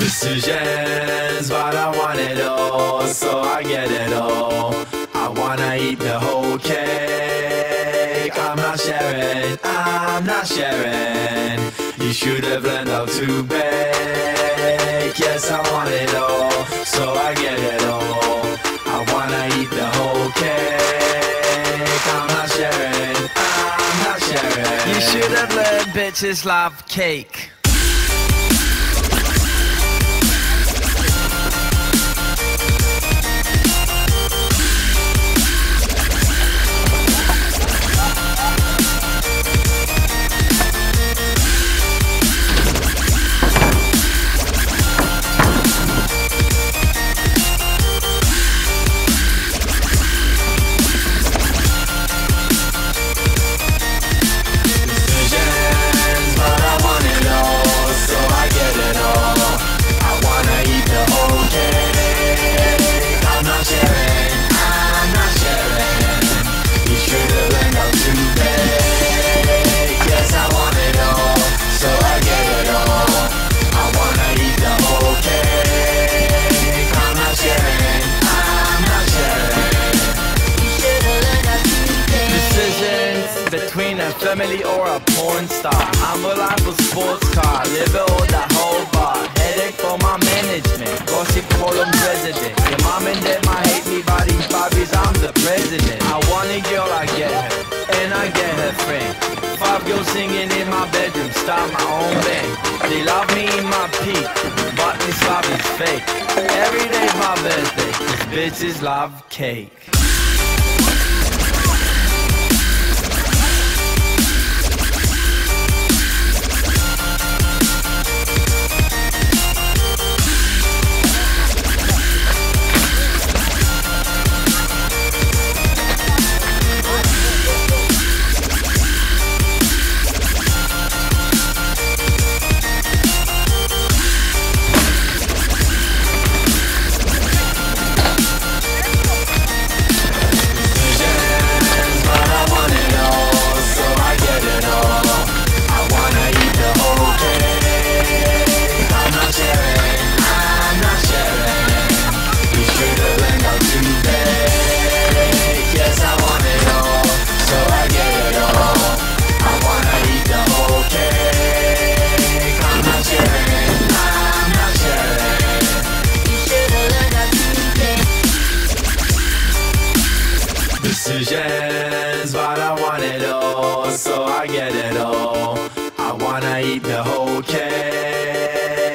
Decisions, but I want it all, so I get it all. I wanna eat the whole cake. I'm not sharing, I'm not sharing. You should have learned how to bake. Yes, I want it all, so I get it all. I wanna eat the whole cake. I'm not sharing, I'm not sharing. You should have learned bitches love cake. Between a family or a porn star, I'm a life of sports car, live it all that whole bar. Headache for my management, gossip column president. Your mom and dad might hate me, but these Barbies, I'm the president. I want a girl, I get her, and I get her friend. 5 girls singing in my bedroom, start my own band. They love me in my peak, but this love is fake. Every day's my birthday, cause bitches love cake. Decisions, but I want it all, so I get it all. I wanna eat the whole cake.